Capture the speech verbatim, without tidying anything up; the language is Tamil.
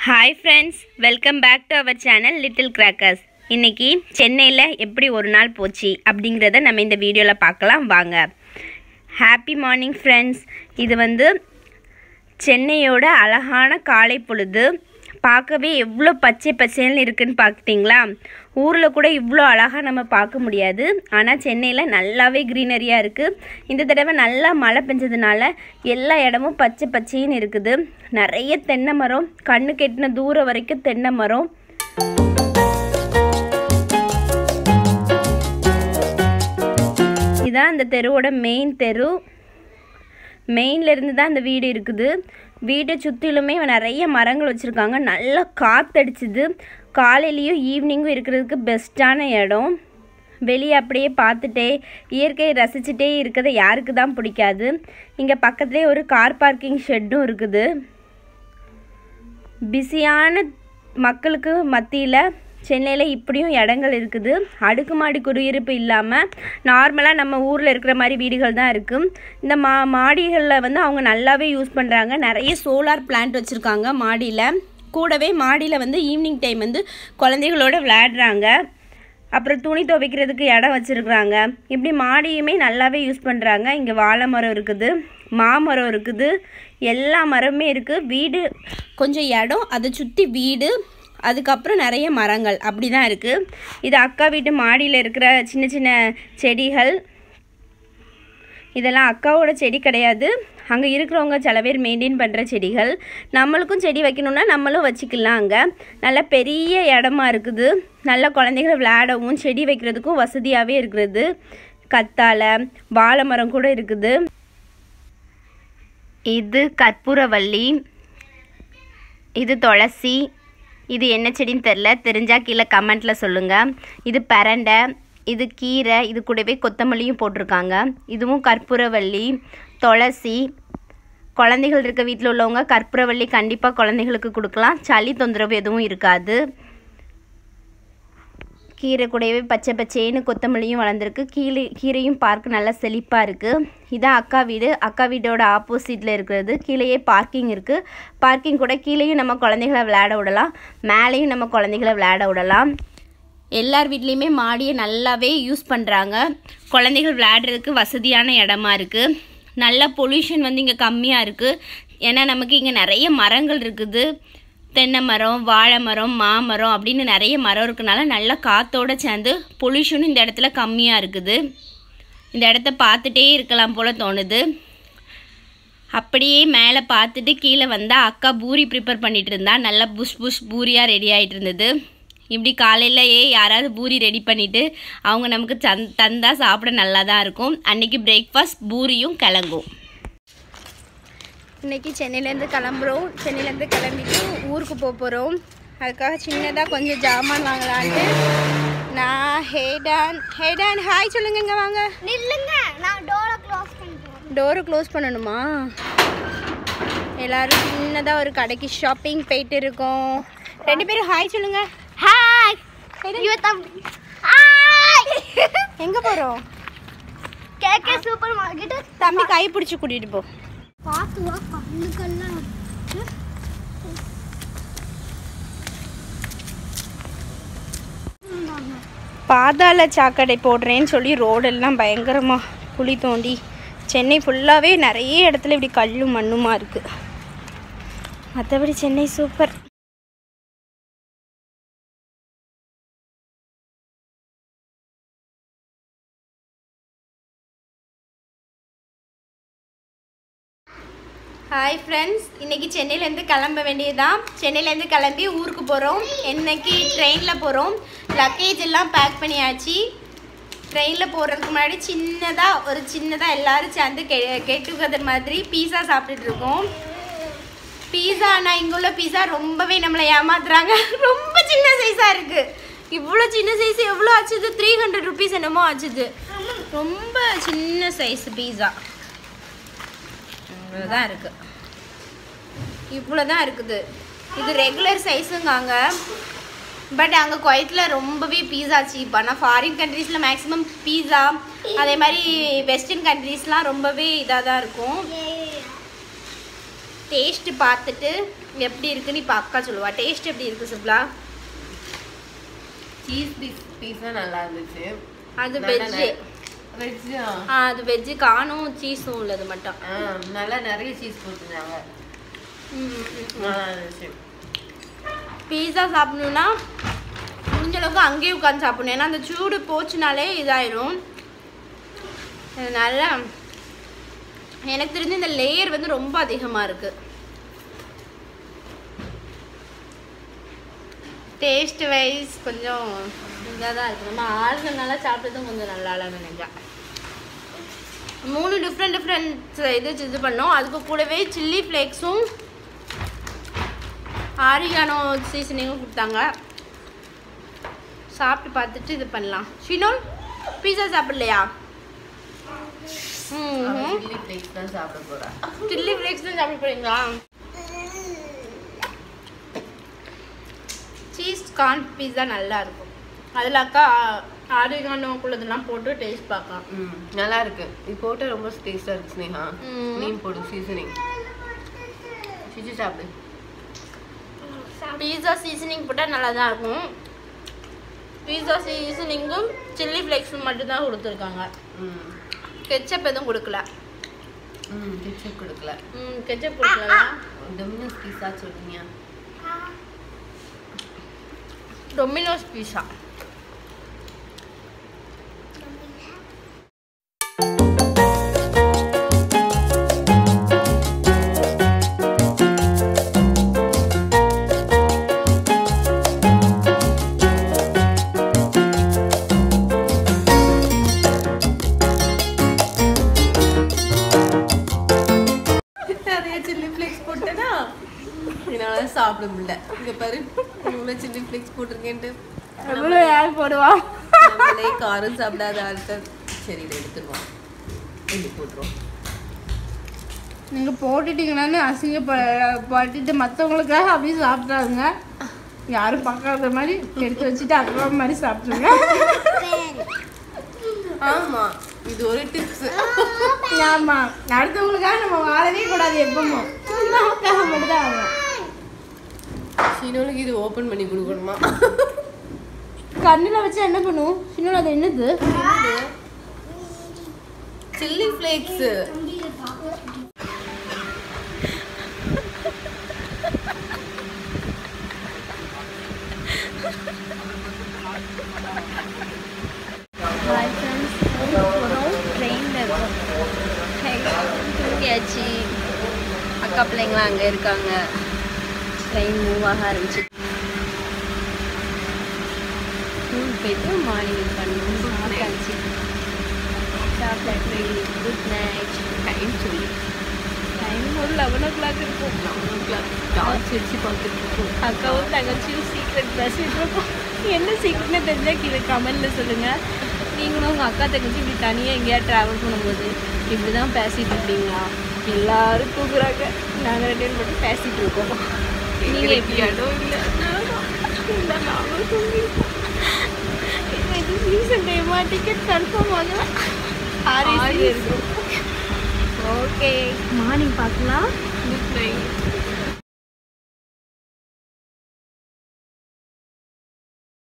Hi friends, welcome back to our channel Little Crackers. இன்னைக்கு சென்னையில எப்படி ஒரு நாள் போச்சு அப்படிங்கறத நம்ம இந்த வீடியோல பார்க்கலாம் வாங்க. Happy morning friends. இது வந்து சென்னையோட அழகான காலை பொழுது. பார்க்கவே எவ்ளோ பச்சை பச்சைன்னு இருக்குன்னு பாத்தீங்களா? ஊர்ல கூட இவ்ளோ அழகா நம்ம பார்க்க முடியாது. ஆனா சென்னையில நல்லாவே greenery-ஆ இருக்கு. இந்த தடவை நல்லா மழை பெஞ்சதுனால எல்லா இடமும் பச்சை பச்சைன்னு இருக்குது. நிறைய தென்னை மரம், கண்ணு கெட்டின தூரம் வரைக்கும் தென்னை மரம். இதான் அந்த தெருவோட மெயின் தெரு. மெயின்ல இருந்து தான் அந்த வீடு இருக்குது. வீட்டை சுத்திலுமே நிறைய மரங்கள் வச்சிருக்காங்க. நல்ல காத்தடிச்சுது. காலையிலயும் ஈவினிங்கும் இருக்கிறதுக்கு பெஸ்டான இடம். வெளியே அப்படியே பார்த்துட்டே இயற்கையை ரசிச்சுட்டே இருக்கதை யாருக்கு தான் பிடிக்காது. இங்க பக்கத்துலேயே ஒரு கார் பார்க்கிங் ஷெட்டும் இருக்குது. பிஸியான மக்களுக்கு மத்தியில சென்னையில இப்படியும் இடங்கள் இருக்குது. அடுக்குமாடி குடியிருப்பு இல்லாம நார்மலா நம்ம ஊர்ல இருக்கிற மாதிரி வீடுகள் தான் இருக்கு. இந்த மா மாடிகள்ல வந்து அவங்க நல்லாவே யூஸ் பண்றாங்க. நிறைய சோலார் பிளான்ட் வச்சிருக்காங்க மாடியில. கூடவே மாடியில வந்து ஈவினிங் டைம் வந்து குழந்தைகளோட விளையாடுறாங்க. அப்புறம் துணி துவைக்கிறதுக்கு இடம் வச்சிருக்காங்க. இப்படி மாடியுமே நல்லாவே யூஸ் பண்றாங்க. இங்க வாழை மரம் இருக்குது, மாமரம் இருக்குது, எல்லா மரமே இருக்கு. வீடு கொஞ்சம் இடம், அதை சுத்தி வீடு, அதுக்கப்புறம் நிறைய மரங்கள் அப்படி தான் இருக்குது. இது அக்கா வீட்டு மாடியில் இருக்கிற சின்ன சின்ன செடிகள். இதெல்லாம் அக்காவோட செடி கிடையாது. அங்கே இருக்கிறவங்க சில பேர் மெயின்டைன் பண்ணுற செடிகள். நம்மளுக்கும் செடி வைக்கணுன்னா நம்மளும் வச்சுக்கலாம். அங்கே நல்ல பெரிய இடமா இருக்குது. நல்ல குழந்தைகள் விளையாடவும் செடி வைக்கிறதுக்கும் வசதியாகவே இருக்கிறது. கத்தாழை, வாழை மரம் கூட இருக்குது. இது கற்பூரவள்ளி, இது துளசி. இது என்ன செடின்னு தெரில, தெரிஞ்சா கீழே கமெண்ட்டில் சொல்லுங்கள். இது பரண்டை, இது கீரை, இது கூடவே கொத்தமல்லியும் போட்டிருக்காங்க. இதுவும் கற்பூரவள்ளி, துளசி. குழந்தைகள் இருக்க வீட்டில் உள்ளவங்க கற்பூரவள்ளி கண்டிப்பாக குழந்தைகளுக்கு கொடுக்கலாம். சளி தொந்தரவு எதுவும் இருக்காது. கீரை கூடவே பச்சை பச்சைன்னு கொத்தமல்லியும் வளர்ந்துருக்கு. கீழே கீரையும் பார்க்க நல்லா செழிப்பாக இருக்குது. இதான் அக்கா வீடு. அக்கா வீடோட ஆப்போசிட்டில் இருக்கிறது. கீழேயே பார்க்கிங் இருக்குது. பார்க்கிங் கூட கீழேயும் நம்ம குழந்தைகளை விளையாட விடலாம், மேலேயும் நம்ம குழந்தைகளை விளையாட விடலாம். எல்லார் வீட்லேயுமே மாடியை நல்லாவே யூஸ் பண்ணுறாங்க. குழந்தைகள் விளையாடுறதுக்கு வசதியான இடமா இருக்குது. நல்ல பொல்யூஷன் வந்து இங்கே கம்மியாக இருக்குது. ஏன்னா நமக்கு இங்கே நிறைய மரங்கள் இருக்குது. தென்னை மரம், வாழை மரம், மாமரம் அப்படின்னு நிறைய மரம் இருக்கனால நல்ல காற்றோடு சேர்ந்து பொல்யூஷனும் இந்த இடத்துல கம்மியாக இருக்குது. இந்த இடத்த பார்த்துட்டே இருக்கலாம் போல் தோணுது. அப்படியே மேலே பார்த்துட்டு கீழே வந்தால் அக்கா பூரி ப்ரிப்பேர் பண்ணிகிட்டு இருந்தா. நல்லா புஷ் புஷ் பூரியாக ரெடி ஆகிட்டு இருந்தது. இப்படி காலையிலேயே யாராவது பூரி ரெடி பண்ணிவிட்டு அவங்க நமக்கு தந் தந்தால் சாப்பிட நல்லா தான் இருக்கும். அன்றைக்கி பிரேக்ஃபாஸ்ட் பூரியும் கிழங்கும். இன்றைக்கி சென்னையிலேருந்து கிளம்புறோம். சென்னையிலேருந்து கிளம்பிட்டு ஊருக்கு போக போகிறோம். அதுக்காக சின்னதாக கொஞ்சம் ஜாமான் வாங்கலான்ட்டு நான் ஹேடான் ஹேடான் ஹாய் சொல்லுங்க. இங்கே வாங்க. நில்லுங்க, நான் டோரை க்ளோஸ் பண்ணுறேன். டோரை க்ளோஸ் பண்ணணுமா? எல்லோரும் சின்னதாக ஒரு கடைக்கு ஷாப்பிங் போயிட்டு இருக்கோம். ரெண்டு பேரும் ஹாய் சொல்லுங்க. ஹாய். யூ தம்பி. ஹாய். எங்கே போகிறோம்? KK super market. தம்பி கை பிடிச்சி கூட்டிகிட்டு போ. பார்த்து வா, கண்ணுக்கெல்லாம் பாதாள சாக்கடை போடுறேன்னு சொல்லி ரோடெல்லாம் பயங்கரமாக குழி தோண்டி சென்னை ஃபுல்லாகவே நிறைய இடத்துல இப்படி கல்லும் மண்ணுமா இருக்குது. மற்றபடி சென்னை சூப்பர். ஹாய் ஃப்ரெண்ட்ஸ், இன்றைக்கி சென்னையிலேருந்து கிளம்ப வேண்டியதுதான். சென்னையிலேருந்து கிளம்பி ஊருக்கு போகிறோம். இன்றைக்கி ட்ரெயினில் போகிறோம். லக்கேஜ் எல்லாம் பேக் பண்ணியாச்சு. ட்ரெயினில் போகிறதுக்கு முன்னாடி சின்னதாக ஒரு சின்னதாக எல்லோரும் சேர்ந்து கெ கெட் டுகெதர் மாதிரி பீஸா சாப்பிட்டுட்ருக்கோம். பீஸா ஆனால் இங்கே உள்ள பீஸா ரொம்பவே நம்மளை ஏமாத்துறாங்க. ரொம்ப சின்ன சைஸாக இருக்குது. இவ்வளோ சின்ன சைஸ் எவ்வளோ ஆச்சுது? த்ரீ ஹண்ட்ரட் ருபீஸ் என்னமோ ஆச்சுது. ரொம்ப சின்ன சைஸ் பீஸா இவ்வளோதான் இருக்குது. இவ்வளோதான் இருக்குது. இது ரெகுலர் சைஸுங்காங்க. பட் அங்கே குவைத்தில் ரொம்பவே பீஸா சீப். ஆனால் ஃபாரின் கண்ட்ரீஸில் மேக்ஸிமம் பீஸா, அதே மாதிரி வெஸ்டர்ன் கண்ட்ரீஸ்லாம் ரொம்பவே இதாக தான் இருக்கும். டேஸ்ட்டு பார்த்துட்டு எப்படி இருக்குன்னு இப்போ அக்கா சொல்லுவா. டேஸ்ட் எப்படி இருக்கு சிப்லா? சீஸ் பீஸ் பீஸா நல்லா இருந்துச்சு. அது வெஜ்ஜு. வெஜ்ஜா? ஆ அது வெஜ்ஜு காணும் சீஸும் உள்ளது மட்டும். ஆ நல்லா நிறைய சீஸ் போட்டுருந்தாங்க. ம் நல்லா இருந்துச்சு. பீஸா சாப்பிடணுன்னா முடிஞ்ச அளவுக்கு அங்கேயே உட்காந்து சாப்பிடணும். ஏன்னா அந்த சூடு போச்சுனாலே இதாயிரும். அதனால எனக்கு தெரிஞ்சு இந்த லேயர் வந்து ரொம்ப அதிகமாக இருக்கு. டேஸ்ட் வைஸ் கொஞ்சம் இதாக தான் இருக்குது. நம்ம ஆளுங்கனால சாப்பிட்டதும் கொஞ்சம் நல்லா இல்லைன்னு நினைக்கிறேன். மூணு டிஃப்ரெண்ட் டிஃப்ரெண்ட் இது இது பண்ணோம். அதுக்கு கூடவே சில்லி ஃப்ளேக்ஸும் ஆரிகானோ சீசனிங்கும் கொடுத்தாங்க. சாப்பிட்டு பார்த்துட்டு இது பண்ணலாம். ஷினோல் பீஸா சாப்பிடலையா? ம் சில்லி ஃப்ளேக்ஸ் தான் சாப்பிட போகிறேன். சில்லி ஃப்ளேக்ஸ் தான் சாப்பிட போகிறீங்களா? சீஸ் கார்ன் பீஸா நல்லா இருக்கும். அதில் அக்கா ஆரிகானோக்குள்ளதெல்லாம் போட்டு டேஸ்ட் பார்க்கலாம். ம் நல்லா இருக்கு. இது போட்டு ரொம்ப டேஸ்டாக இருக்கு ஸ்னேகா. நீ போடு சீசனிங். சிச்சு சாப்பிடு. பீஸா சீசனிங் போட்டால் நல்லா தான் இருக்கும். பீஸா சீசனிங்கும் சில்லி ஃப்ளேக்ஸும் மட்டும்தான் கொடுத்துருக்காங்க. ம் கெச்சப் எதுவும் கொடுக்கல. ம் கெச்சப் கொடுக்கல. ம் கெச்சப் கொடுக்கல. டொமினோஸ் பீஸா சொல்லுங்க. Domino's pizza. சாப்பிட முடியல. இங்க பாரு இவ்வளோ சில்லி ஃப்ளேக்ஸ் போட்டிருக்கேன்ட்டு எவ்வளோ யார் போடுவா? நம்மளே காரம் சாப்பிடாத ஆட்கள். சரி இதை எடுத்துருவோம். இது போட்டுருவோம். நீங்கள் போட்டுட்டீங்களான்னு அசிங்கப்பட்டுட்டு மற்றவங்களுக்காக அப்படியே சாப்பிட்றாங்க. யாரும் பார்க்காத மாதிரி எடுத்து வச்சுட்டு அக்கா மாதிரி சாப்பிட்ருங்க. ஆமா இது ஒரு டிப்ஸ். ஆமாம் அடுத்தவங்களுக்காக நம்ம வாழவே கூடாது. எப்பவுமோ நமக்காக மட்டும் தான் ஆகும். சின்னோளுக்கு இது ஓப்பன் பண்ணி கொடுக்கணுமா? கண்ணில் வச்சு என்ன பண்ணுவோம்? சின்னோல் அது என்னது? Chilli flakes. ட்ரெயினில் இருக்கும். தூங்கியாச்சு. அக்கா பிள்ளைங்களாம் அங்கே இருக்காங்க. ட்ரெயின் மூவ் ஆக ஆரம்பிச்சு. ஸ்கூல் போயிட்டு மார்னிங் பண்ணணும். சாப்பிட்டாச்சு. சாப்பிட்டாச்சு. Good night. டைம் சொல்லி டைம் ஒரு லெவன் ஓ கிளாக் இருக்கும். லெவன் ஓ கிளாக் டார்ச் அடிச்சு பார்த்துட்டு இருக்கோம். அக்காவும் தங்கச்சியும் சீக்ரெட் பேசிட்டு இருக்கோம். என்ன சீக்ரெட்னு தெரிஞ்சால் கீழே கமெண்டில் சொல்லுங்கள். நீங்களும் உங்கள் அக்கா தங்கச்சி இப்படி தனியாக எங்கேயாவது ட்ராவல் பண்ணும்போது இப்படி தான் பேசிகிட்டு இருக்கீங்களா? எல்லோரும் தூக்குறாங்க. நாங்கள் ரெண்டு பேரும் மட்டும் பேசிகிட்டு இருக்கோம். நீங்கள் எப்படி இடம் இல்லை இல்லை நாங்களும் தூங்கிருக்கோம். இது சீசன் டைமா டிக்கெட் கன்ஃபார்ம் ஆகலாம். ஆறு இருக்கும். ஓகே மார்னிங் பார்க்கலாம். Good night.